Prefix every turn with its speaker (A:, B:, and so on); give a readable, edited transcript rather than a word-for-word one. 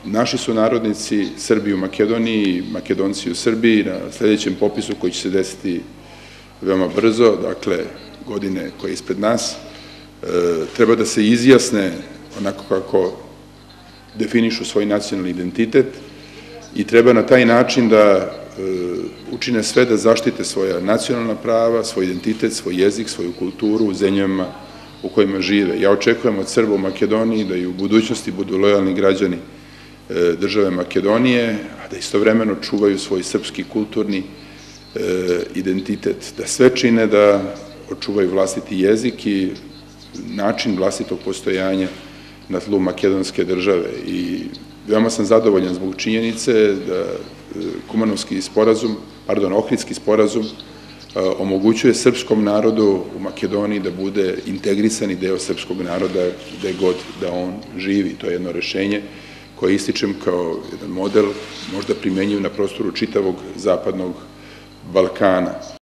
A: naši sunarodnici, Srbi u Makedoniji, Makedonci u Srbiji, na sljedećem popisu koji će se desiti veoma brzo, dakle, godine koje je ispred nas, treba da se izjasne onako kako definišu svoj nacionalni identitet i treba na taj način da učine sve da zaštite svoja nacionalna prava, svoj identitet, svoj jezik, svoju kulturu u zemljama u kojima žive. Ja očekujem od Srba u Makedoniji da i u budućnosti budu lojalni građani države Makedonije, a da istovremeno čuvaju svoj srpski kulturni identitet, da sve čine da očuvaju vlastiti jezik i način vlastitog postojanja na tlu makedonske države. I veoma sam zadovoljan zbog činjenice da Ohridski sporazum omogućuje srpskom narodu u Makedoniji da bude integrisani deo srpskog naroda gde god da on živi. To je jedno rešenje koje ističem kao jedan model možda primenjiv na prostoru čitavog zapadnog Balkana.